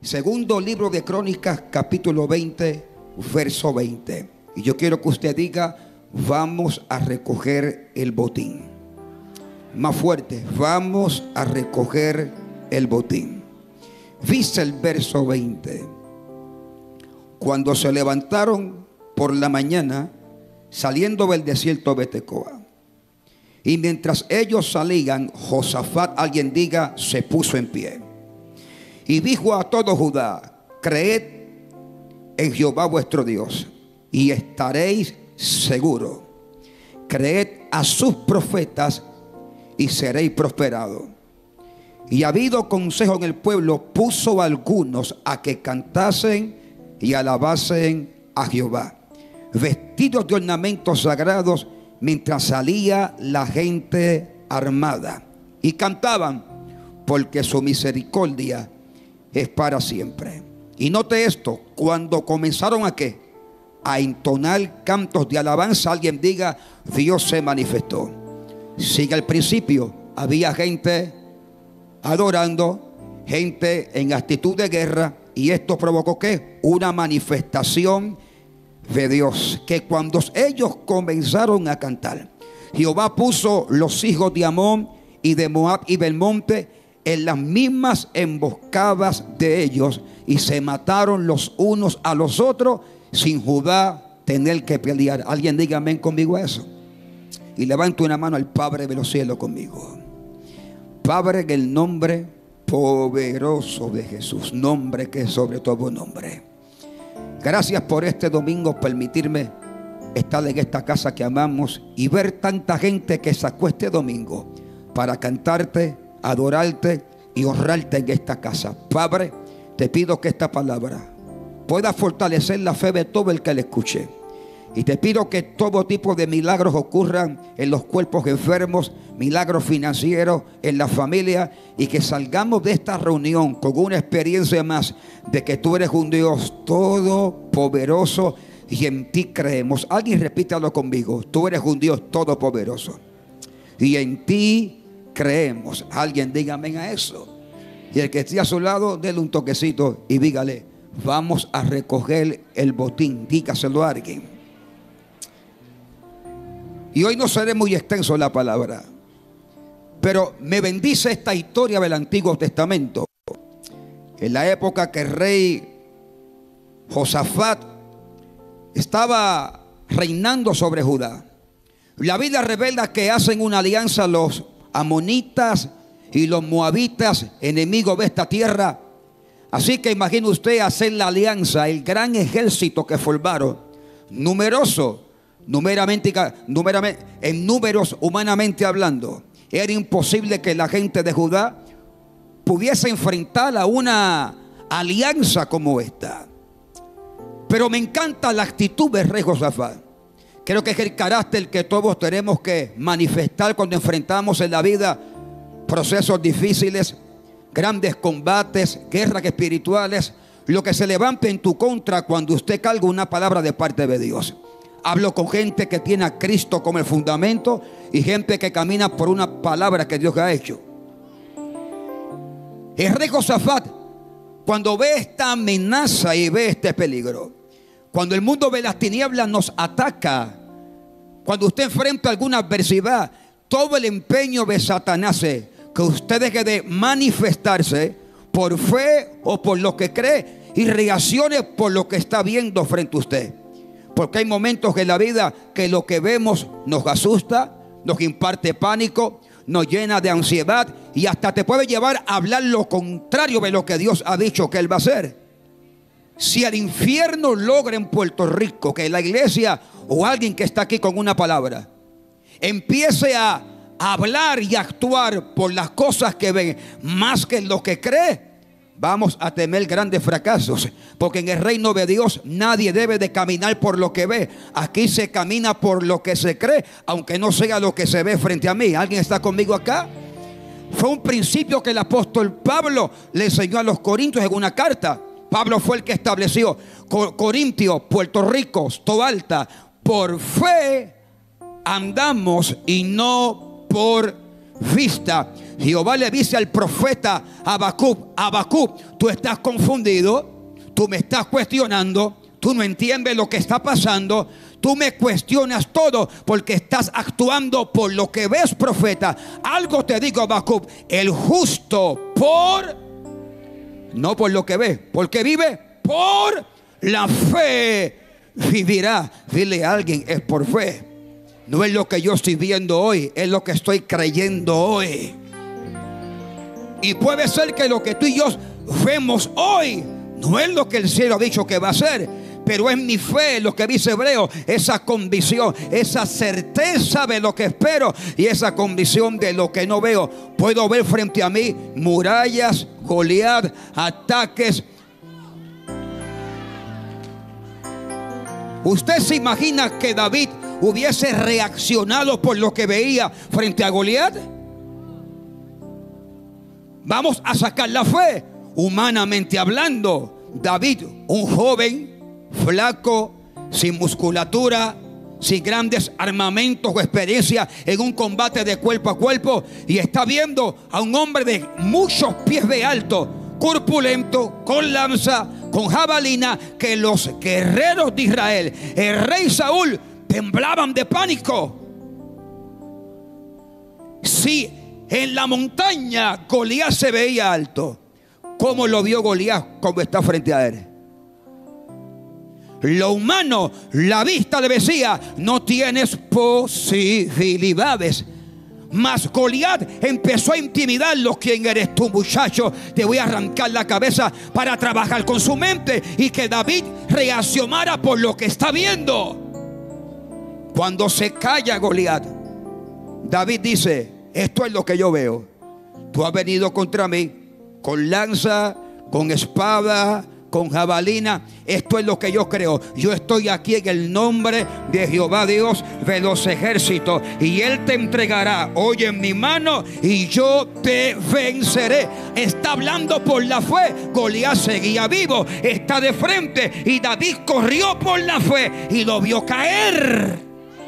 Segundo libro de Crónicas, capítulo 20, verso 20. Y yo quiero que usted diga: vamos a recoger el botín. Más fuerte: vamos a recoger el botín. Dice el verso 20: cuando se levantaron por la mañana, saliendo del desierto de Tecoa, y mientras ellos salían, Josafat, alguien diga, se puso en pie y dijo a todo Judá: creed en Jehová vuestro Dios y estaréis seguros. Creed a sus profetas y seréis prosperados. Y habido consejo en el pueblo, puso a algunos a que cantasen y alabasen a Jehová, vestidos de ornamentos sagrados, mientras salía la gente armada. Y cantaban: porque su misericordia es para siempre. Y note esto: cuando comenzaron a ¿qué? A entonar cantos de alabanza, alguien diga: Dios se manifestó. Sigue al principio: había gente adorando, gente en actitud de guerra, y esto provocó ¿qué? Una manifestación de Dios, que cuando ellos comenzaron a cantar, Jehová puso los hijos de Amón y de Moab y del monte en las mismas emboscadas de ellos, y se mataron los unos a los otros sin Judá tener que pelear. Alguien diga amén conmigo a eso. Y levante una mano al Padre de los cielos conmigo. Padre, en el nombre poderoso de Jesús, nombre que es sobre todo nombre, gracias por este domingo, permitirme estar en esta casa que amamos y ver tanta gente que sacó este domingo para cantarte, adorarte y honrarte en esta casa. Padre, te pido que esta palabra pueda fortalecer la fe de todo el que la escuche. Y te pido que todo tipo de milagros ocurran en los cuerpos enfermos, milagros financieros en la familia, y que salgamos de esta reunión con una experiencia más de que tú eres un Dios todopoderoso y en ti creemos. Alguien repítalo conmigo: tú eres un Dios todopoderoso y en ti creemos. Alguien diga amén a eso. Y el que esté a su lado, déle un toquecito y dígale: vamos a recoger el botín. Dígaselo a alguien. Y hoy no seré muy extenso la palabra, pero me bendice esta historia del Antiguo Testamento. En la época que el rey Josafat estaba reinando sobre Judá, la Biblia revela que hacen una alianza los amonitas y los moabitas, enemigos de esta tierra. Así que imagine usted hacer la alianza, el gran ejército que formaron, numeroso, en números humanamente hablando. Era imposible que la gente de Judá pudiese enfrentar a una alianza como esta. Pero me encanta la actitud del rey Josafat. Creo que es el carácter que todos tenemos que manifestar cuando enfrentamos en la vida procesos difíciles, grandes combates, guerras espirituales, lo que se levante en tu contra cuando usted carga una palabra de parte de Dios. Hablo con gente que tiene a Cristo como el fundamento y gente que camina por una palabra que Dios ha hecho. El rey Josafat, cuando ve esta amenaza y ve este peligro, cuando el mundo de las tinieblas nos ataca, cuando usted enfrenta alguna adversidad, todo el empeño de Satanás es que usted deje de manifestarse por fe o por lo que cree y reaccione por lo que está viendo frente a usted. Porque hay momentos en la vida que lo que vemos nos asusta, nos imparte pánico, nos llena de ansiedad y hasta te puede llevar a hablar lo contrario de lo que Dios ha dicho que Él va a hacer. Si el infierno logra en Puerto Rico que la iglesia o alguien que está aquí con una palabra empiece a hablar y actuar por las cosas que ve más que lo que cree, vamos a temer grandes fracasos, porque en el reino de Dios nadie debe de caminar por lo que ve. Aquí se camina por lo que se cree, aunque no sea lo que se ve frente a mí. ¿Alguien está conmigo acá? Fue un principio que el apóstol Pablo le enseñó a los corintios en una carta. Pablo fue el que estableció Corintios, Puerto Rico, Toalta: por fe andamos y no por vista. Jehová le dice al profeta Habacuc: Habacuc, tú estás confundido, tú me estás cuestionando, tú no entiendes lo que está pasando, tú me cuestionas todo porque estás actuando por lo que ves, profeta. Algo te digo, Habacuc: el justo no por lo que ve, porque vive por la fe vivirá. Dile a alguien: es por fe. No es lo que yo estoy viendo hoy, es lo que estoy creyendo hoy. Y puede ser que lo que tú y yo vemos hoy no es lo que el cielo ha dicho que va a ser, pero es mi fe, lo que dice Hebreo, esa convicción, esa certeza de lo que espero y esa convicción de lo que no veo. Puedo ver frente a mí murallas, Goliat, ataques. ¿Usted se imagina que David hubiese reaccionado por lo que veía frente a Goliat? Vamos a sacar la fe, humanamente hablando. David, un joven flaco, sin musculatura, sin grandes armamentos o experiencia en un combate de cuerpo a cuerpo, y está viendo a un hombre de muchos pies de alto, corpulento, con lanza, con jabalina, que los guerreros de Israel, el rey Saúl, temblaban de pánico. Si en la montaña Goliat se veía alto, ¿cómo lo vio Goliat como está frente a él? Lo humano, la vista le decía: no tienes posibilidades. Mas Goliat empezó a intimidarlo. ¿Quién eres tú, muchacho? Te voy a arrancar la cabeza, para trabajar con su mente y que David reaccionara por lo que está viendo. Cuando se calla Goliat, David dice: esto es lo que yo veo. Tú has venido contra mí con lanza, con espada, con jabalina. Esto es lo que yo creo. Yo estoy aquí en el nombre de Jehová Dios de los ejércitos, y Él te entregará hoy en mi mano y yo te venceré. Está hablando por la fe. Goliat seguía vivo, está de frente, y David corrió por la fe y lo vio caer.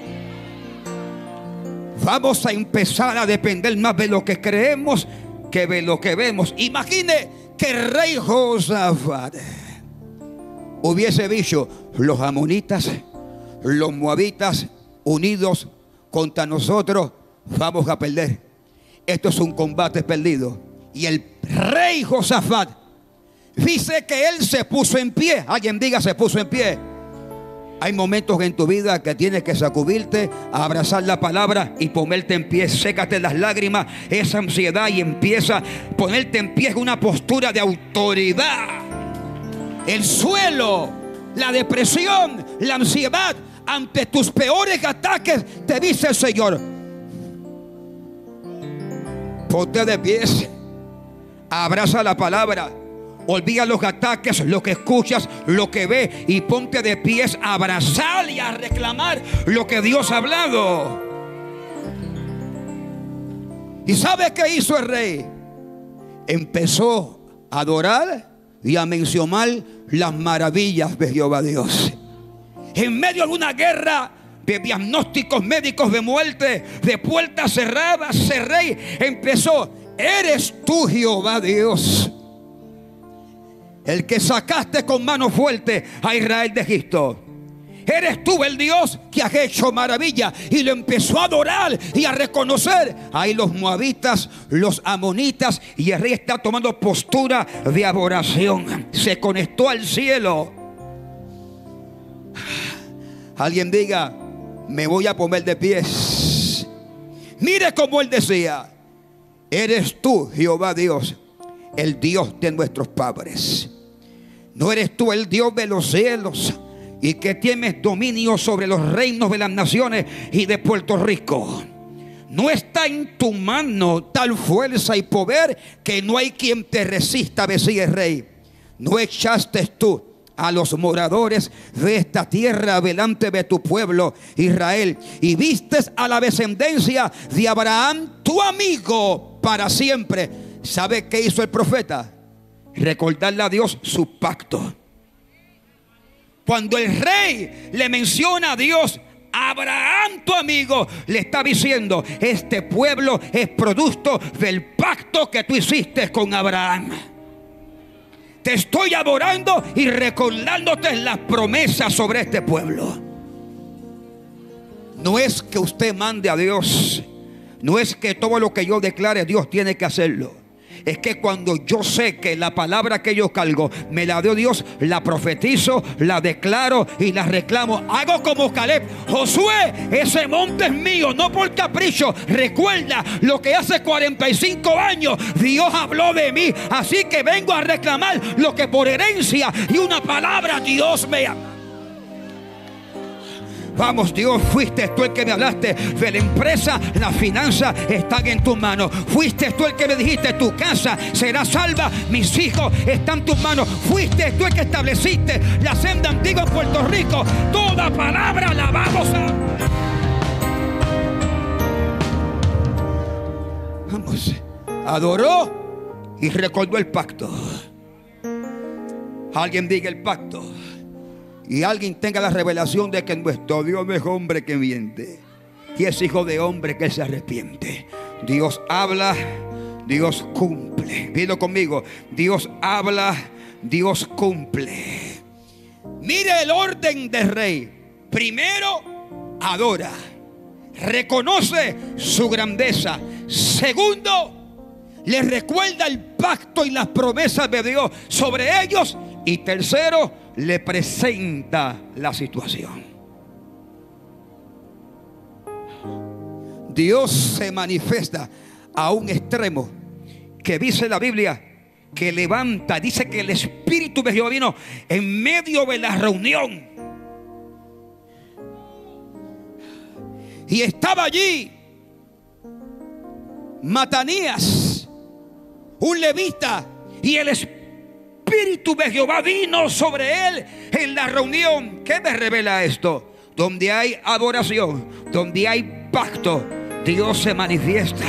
Vamos a empezar a depender más de lo que creemos que de lo que vemos. Imagine que el rey Josafat hubiese dicho: los amonitas, los moabitas unidos contra nosotros, vamos a perder. Esto es un combate perdido. Y el rey Josafat dice que él se puso en pie. Alguien diga: se puso en pie. Hay momentos en tu vida que tienes que sacudirte, abrazar la palabra y ponerte en pie. Sécate las lágrimas, esa ansiedad, y empieza a ponerte en pie en una postura de autoridad. El suelo, la depresión, la ansiedad, ante tus peores ataques, te dice el Señor: ponte de pies, abraza la palabra. Olvida los ataques, lo que escuchas, lo que ves, y ponte de pies a abrazar y a reclamar lo que Dios ha hablado. ¿Y sabe qué hizo el rey? Empezó a adorar y a mencionar las maravillas de Jehová Dios. En medio de una guerra de diagnósticos médicos de muerte, de puertas cerradas, el rey empezó: eres tú, Jehová Dios, el que sacaste con mano fuerte a Israel de Egipto. Eres tú el Dios que has hecho maravilla. Y lo empezó a adorar y a reconocer. Ahí los moabitas, los amonitas, y el rey está tomando postura de adoración. Se conectó al cielo. Alguien diga: me voy a poner de pies. Mire cómo él decía: eres tú, Jehová Dios, el Dios de nuestros padres. ¿No eres tú el Dios de los cielos y que tienes dominio sobre los reinos de las naciones y de Puerto Rico? ¿No está en tu mano tal fuerza y poder que no hay quien te resista? Decía el rey: ¿no echaste tú a los moradores de esta tierra delante de tu pueblo Israel, y vistes a la descendencia de Abraham tu amigo para siempre? ¿Sabe qué hizo el profeta? Recordarle a Dios su pacto. Cuando el rey le menciona a Dios Abraham, tu amigo, le está diciendo: este pueblo es producto del pacto que tú hiciste con Abraham. Te estoy adorando y recordándote las promesas sobre este pueblo. No es que usted mande a Dios, no es que todo lo que yo declare Dios tiene que hacerlo. Es que cuando yo sé que la palabra que yo cargo me la dio Dios, la profetizo, la declaro y la reclamo. Hago como Caleb: Josué, ese monte es mío, no por capricho. Recuerda lo que hace 45 años Dios habló de mí. Así que vengo a reclamar lo que por herencia y una palabra Dios me ha. Vamos, Dios, fuiste tú el que me hablaste de la empresa, las finanzas están en tus manos. Fuiste tú el que me dijiste: tu casa será salva, mis hijos están en tus manos. Fuiste tú el que estableciste la senda antigua en Puerto Rico. Toda palabra la vamos a... Vamos, adoró y recordó el pacto. Alguien diga el pacto. Y alguien tenga la revelación de que nuestro Dios no es hombre que miente, y es hijo de hombre que se arrepiente. Dios habla, Dios cumple. Dilo conmigo: Dios habla, Dios cumple. Mire el orden del rey. Primero, adora, reconoce su grandeza. Segundo, le recuerda el pacto y las promesas de Dios sobre ellos. Y tercero, le presenta la situación. Dios se manifiesta a un extremo que dice la Biblia que levanta. Dice que el Espíritu de Jehová vino en medio de la reunión. Y estaba allí Matanías, un levita, y el Espíritu de Jehová vino sobre él en la reunión. ¿Qué me revela esto? Donde hay adoración, donde hay pacto, Dios se manifiesta.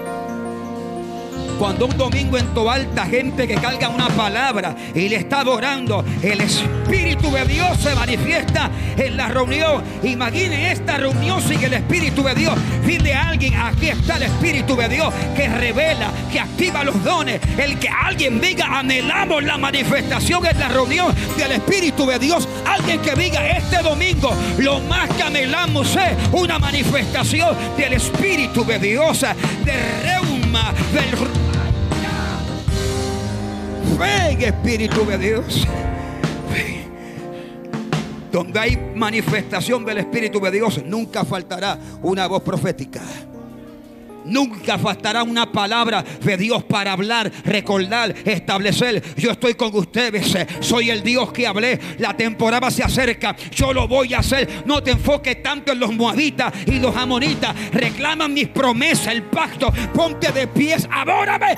Cuando un domingo en Toalta, gente que carga una palabra y le está adorando, el Espíritu de Dios se manifiesta en la reunión. Imagine esta reunión sin el Espíritu de Dios. Dile a alguien: aquí está el Espíritu de Dios que revela, que activa los dones. El que alguien diga: anhelamos la manifestación en la reunión del Espíritu de Dios. Alguien que diga: este domingo lo más que anhelamos es una manifestación del Espíritu de Dios, del reuma, del ven, Espíritu de Dios. Ven. Donde hay manifestación del Espíritu de Dios, nunca faltará una voz profética. Nunca faltará una palabra de Dios para hablar, recordar, establecer. Yo estoy con ustedes, soy el Dios que hablé. La temporada se acerca, yo lo voy a hacer. No te enfoques tanto en los moabitas y los amonitas. Reclaman mis promesas, el pacto. Ponte de pies, adórame.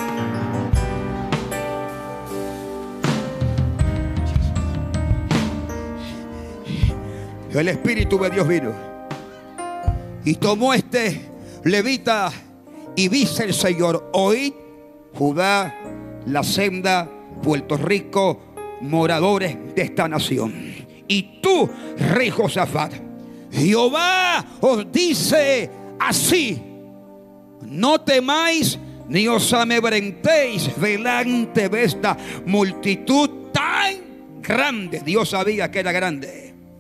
El Espíritu de Dios vino y tomó este levita y dice el Señor: oíd, Judá, la senda, Puerto Rico, moradores de esta nación. Y tú, rey Josafat, Jehová os dice así: no temáis ni os amedrentéis delante de esta multitud tan grande. Dios sabía que era grande.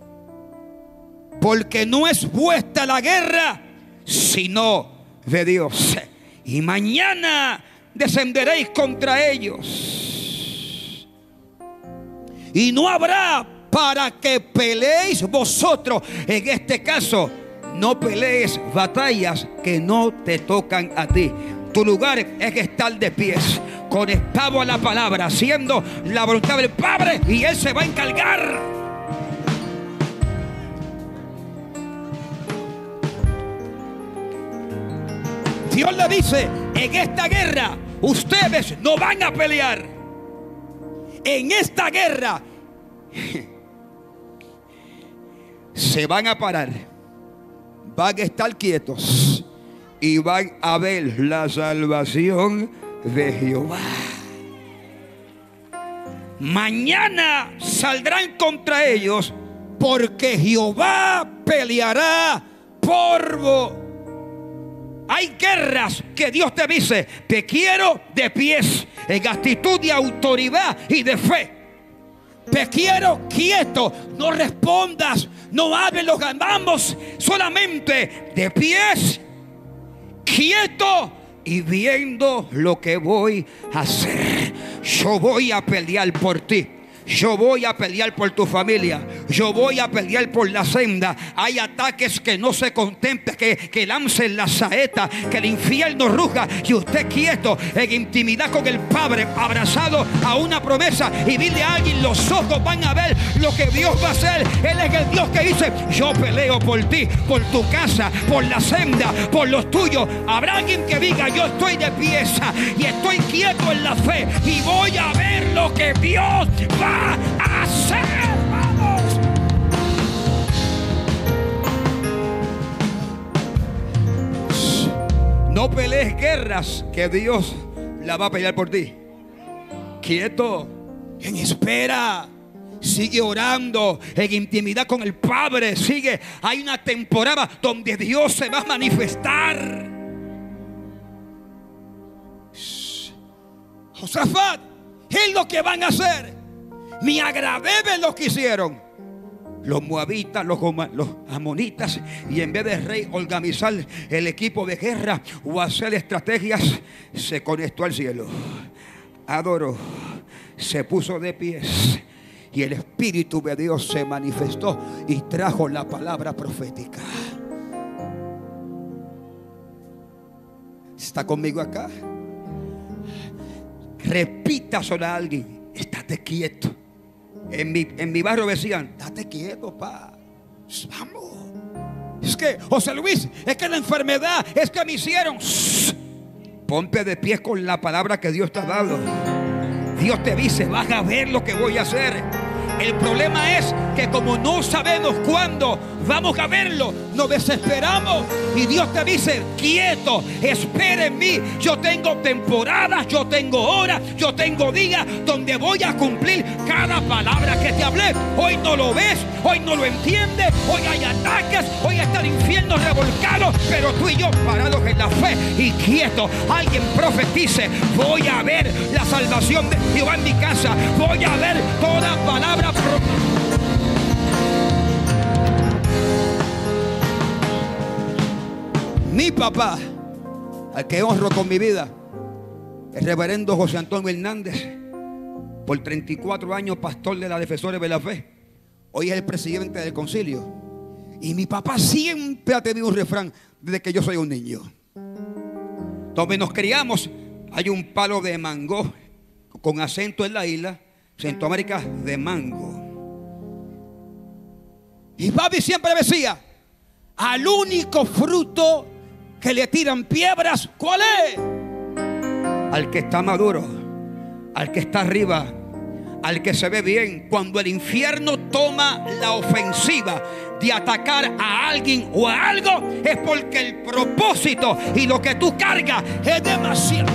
Porque no es vuestra la guerra, sino de Dios. Y mañana descenderéis contra ellos. Y no habrá para que peleéis vosotros. En este caso, no pelees batallas que no te tocan a ti. Tu lugar es estar de pies, conectado a la palabra, haciendo la voluntad del Padre, y Él se va a encargar. Dios le dice: en esta guerra ustedes no van a pelear. En esta guerra se van a parar, van a estar quietos y van a ver la salvación de Jehová. Mañana saldrán contra ellos, porque Jehová peleará por vos. Hay guerras que Dios te dice: te quiero de pies, en actitud de autoridad y de fe. Te quiero quieto, no respondas, no hables, lo ganamos, solamente de pies, quieto y viendo lo que voy a hacer. Yo voy a pelear por ti. Yo voy a pelear por tu familia. Yo voy a pelear por la senda. Hay ataques que no se contemplan, que lancen la saeta, que el infierno ruja, y usted quieto en intimidad con el Padre, abrazado a una promesa. Y dile a alguien: los ojos van a ver lo que Dios va a hacer. Él es el Dios que dice: yo peleo por ti, por tu casa, por la senda, por los tuyos. Habrá alguien que diga: yo estoy de pieza y estoy quieto en la fe, y voy a ver lo que Dios va a hacer. Vamos. No pelees guerras que Dios la va a pelear por ti. Quieto, en espera. Sigue orando en intimidad con el Padre. Sigue. Hay una temporada donde Dios se va a manifestar. Josafat, es lo que van a hacer. Me agradé de lo que hicieron los moabitas, los amonitas, y en vez de rey organizar el equipo de guerra o hacer estrategias, se conectó al cielo, adoró, se puso de pies, y el Espíritu de Dios se manifestó y trajo la palabra profética. ¿Está conmigo acá? Repita sobre a alguien: estate quieto. En mi barrio decían: date quieto, pa. Vamos. Es que, José Luis, es que la enfermedad, es que me hicieron. Ponte de pie con la palabra que Dios te ha dado. Dios te dice: vas a ver lo que voy a hacer. El problema es que como no sabemos cuándo vamos a verlo, nos desesperamos. Y Dios te dice: quieto, espera en mí. Yo tengo temporadas, yo tengo horas, yo tengo días donde voy a cumplir cada palabra que te hablé. Hoy no lo ves, hoy no lo entiendes, hoy hay ataques, hoy está el infierno revolcado, pero tú y yo parados en la fe y quietos. Alguien profetice: voy a ver la salvación de Jehová en mi casa. Voy a ver toda palabra. Mi papá, al que honro con mi vida, el reverendo José Antonio Hernández, por 34 años pastor de la Defensores de la Fe, hoy es el presidente del concilio. Y mi papá siempre ha tenido un refrán desde que yo soy un niño. Donde nos criamos hay un palo de mango con acento en la isla Centroamérica de mango. Y papi siempre decía: al único fruto que le tiran piedras, ¿cuál es? Al que está maduro, al que está arriba, al que se ve bien. Cuando el infierno toma la ofensiva de atacar a alguien o a algo, es porque el propósito y lo que tú cargas es demasiado.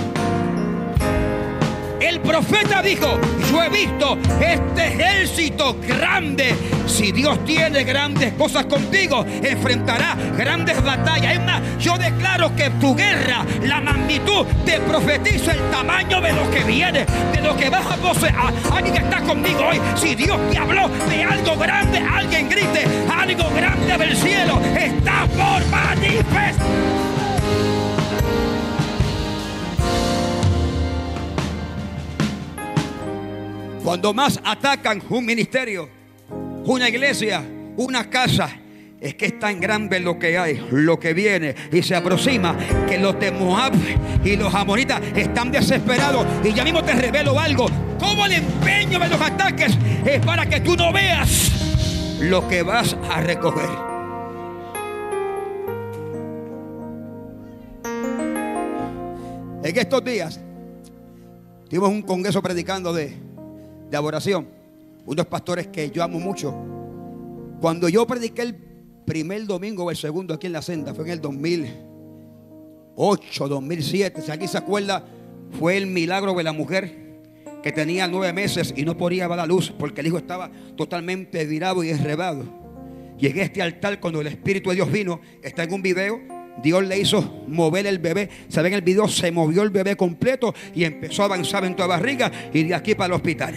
El profeta dijo: yo he visto este ejército grande. Si Dios tiene grandes cosas contigo, enfrentará grandes batallas. Es más, yo declaro que tu guerra, la magnitud, te profetiza el tamaño de lo que viene, de lo que vas a poseer. Alguien que está conmigo hoy, si Dios te habló de algo grande, alguien grite: algo grande del cielo está por manifestar. Cuando más atacan un ministerio, una iglesia, una casa, es que es tan grande lo que hay, lo que viene y se aproxima, que los de Moab y los amonitas están desesperados. Y ya mismo te revelo algo: como el empeño de los ataques es para que tú no veas lo que vas a recoger. En estos días tuvimos un congreso predicando de adoración, unos pastores que yo amo mucho. Cuando yo prediqué el primer domingo o el segundo aquí en la senda, fue en el 2008, 2007. Si alguien se acuerda, fue el milagro de la mujer que tenía 9 meses y no podía dar a luz porque el hijo estaba totalmente virado y enredado. Y en este altar, cuando el Espíritu de Dios vino, está en un video, Dios le hizo mover el bebé. ¿Saben? El video se movió el bebé completo y empezó a avanzar en tu barriga y de aquí para el hospital.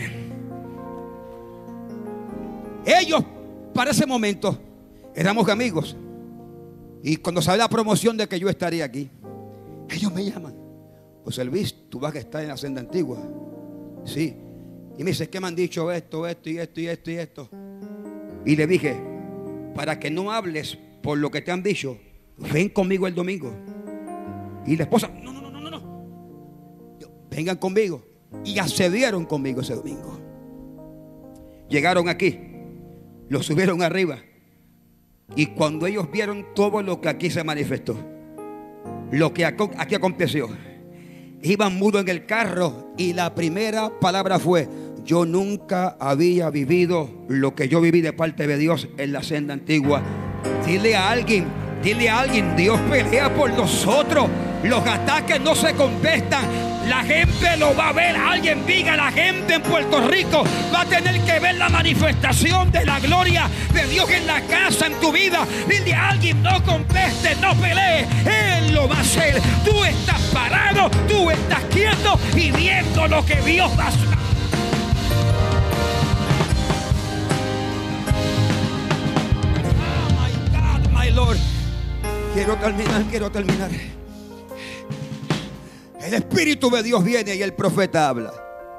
Ellos, para ese momento, éramos amigos. Y cuando sale la promoción de que yo estaría aquí, ellos me llaman: José Luis, tú vas a estar en la senda antigua. Sí. Y me dice: ¿qué me han dicho esto y esto? Y le dije: para que no hables por lo que te han dicho, ven conmigo el domingo. Y la esposa: no. Vengan conmigo. Y accedieron conmigo ese domingo. Llegaron aquí, lo subieron arriba. Y cuando ellos vieron todo lo que aquí se manifestó, lo que aquí aconteció, iban mudos en el carro y la primera palabra fue: yo nunca había vivido lo que yo viví de parte de Dios en la senda antigua. Dile a alguien, Dios pelea por nosotros. Los ataques no se contestan. La gente lo va a ver. Alguien diga: la gente en Puerto Rico va a tener que ver la manifestación de la gloria de Dios en la casa, en tu vida. Dile a alguien: no conteste, no pelee. Él lo va a hacer. Tú estás parado, tú estás quieto y viendo lo que Dios va a hacer. Oh my God, my Lord. Quiero terminar. El Espíritu de Dios viene y el profeta habla.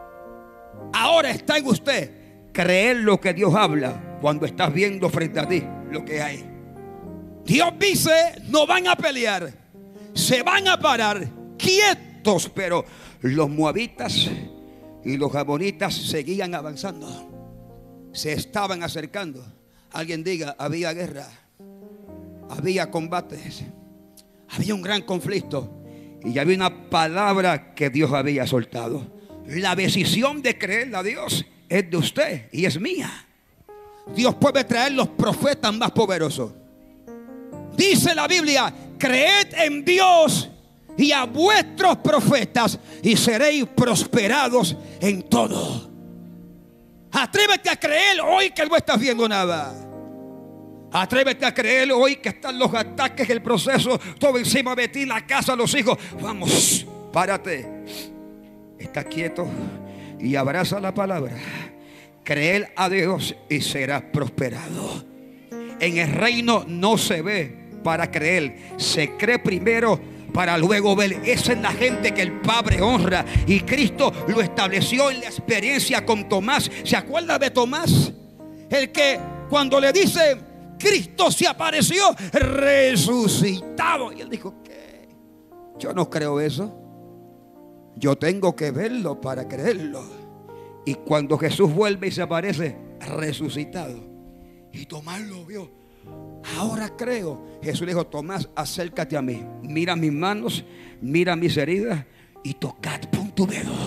Ahora está en usted creer lo que Dios habla cuando estás viendo frente a ti lo que hay. Dios dice: no van a pelear, se van a parar quietos. Pero los moabitas y los amonitas seguían avanzando, se estaban acercando. Alguien diga: había guerra, había combates, había un gran conflicto. Y había una palabra que Dios había soltado. La decisión de creerle a Dios es de usted y es mía. Dios puede traer los profetas más poderosos. Dice la Biblia: creed en Dios y a vuestros profetas y seréis prosperados en todo. Atrévete a creer hoy que no estás viendo nada. Atrévete a creer hoy que están los ataques, el proceso, todo encima de ti, la casa, los hijos. Vamos, párate. Está quieto y abraza la palabra. Creer a Dios y serás prosperado. En el reino no se ve para creer, se cree primero para luego ver. Esa es la gente que el Padre honra. Y Cristo lo estableció en la experiencia con Tomás. ¿Se acuerda de Tomás? El que cuando le dice: Cristo se apareció resucitado. Y él dijo: ¿qué? Yo no creo eso. Yo tengo que verlo para creerlo. Y cuando Jesús vuelve y se aparece resucitado, y Tomás lo vio: ahora creo. Jesús le dijo: Tomás, acércate a mí, mira mis manos, mira mis heridas y tocad, pon tu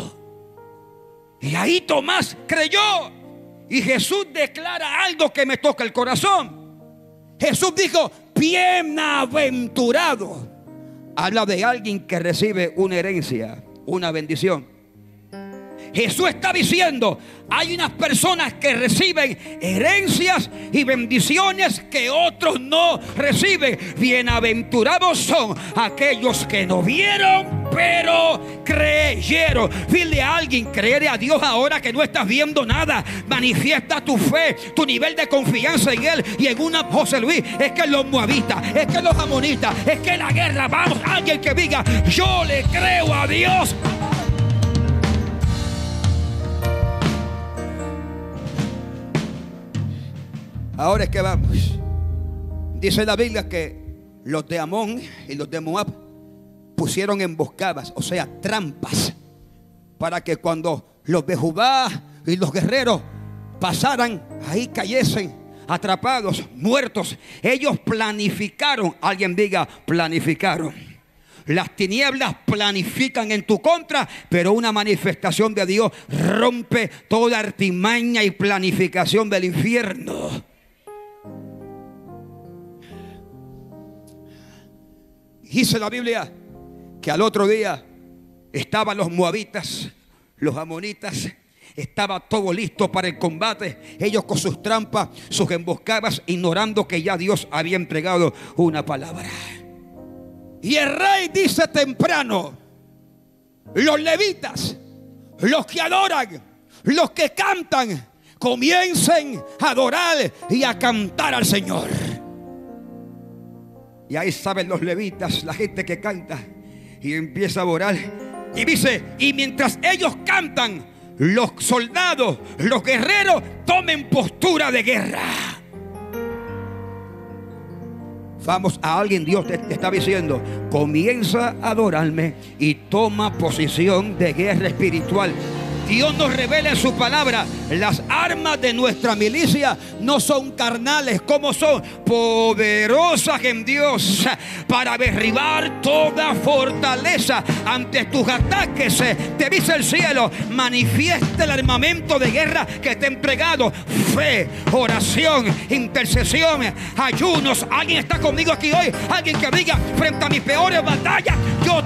dedo. Y ahí Tomás creyó. Y Jesús declara algo que me toca el corazón. Jesús dijo: bienaventurado. Habla de alguien que recibe una herencia, una bendición. Jesús está diciendo: hay unas personas que reciben herencias y bendiciones que otros no reciben. Bienaventurados son aquellos que no vieron pero creyeron. Dile a alguien: creer a Dios ahora que no estás viendo nada. Manifiesta tu fe, tu nivel de confianza en Él. Y en una, José Luis, es que los moabitas, es que los amonitas, es que la guerra. Vamos, alguien que diga: yo le creo a Dios. Ahora es que vamos. Dice la Biblia que los de Amón y los de Moab pusieron emboscadas, o sea, trampas, para que cuando los de Judá y los guerreros pasaran, ahí cayesen atrapados, muertos. Ellos planificaron. Alguien diga: planificaron. Las tinieblas planifican en tu contra, pero una manifestación de Dios rompe toda artimaña y planificación del infierno. Dice la Biblia que al otro día estaban los moabitas, los amonitas Estaba todo listo para el combate. Ellos con sus trampas, sus emboscadas, ignorando que ya Dios había entregado una palabra. Y el rey dice temprano: los levitas, los que adoran, los que cantan, comiencen a adorar y a cantar al Señor. Y ahí saben los levitas, la gente que canta, y empieza a orar. Y dice: y mientras ellos cantan, los soldados, los guerreros, tomen postura de guerra. Vamos, a alguien Dios te está diciendo: comienza a adorarme y toma posición de guerra espiritual. Dios nos revela en su palabra: las armas de nuestra milicia no son carnales, como son poderosas en Dios para derribar toda fortaleza. Ante tus ataques, te dice el cielo, manifiesta el armamento de guerra que te he entregado: fe, oración, intercesión, ayunos. Alguien está conmigo aquí hoy. Alguien que diga: frente a mis peores batallas, yo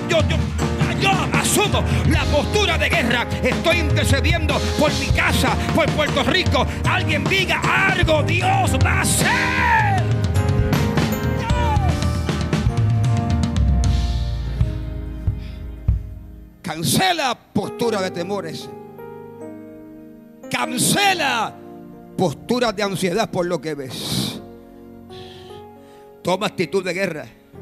asumo la postura de guerra. Estoy intercediendo por mi casa, por Puerto Rico. Alguien diga algo: Dios va a hacer. Cancela postura de temores. Cancela postura de ansiedad por lo que ves. Toma actitud de guerra.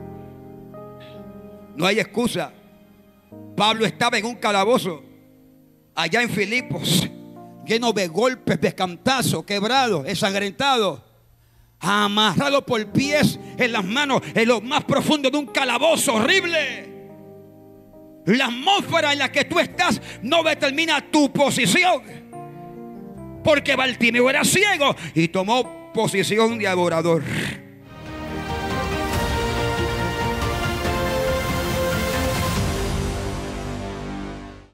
No hay excusa. Pablo estaba en un calabozo allá en Filipos, lleno de golpes, de cantazos, quebrado, ensangrentado, amarrado por pies en las manos, en lo más profundo de un calabozo horrible. La atmósfera en la que tú estás no determina tu posición, porque Bartimeo era ciego y tomó posición de adorador.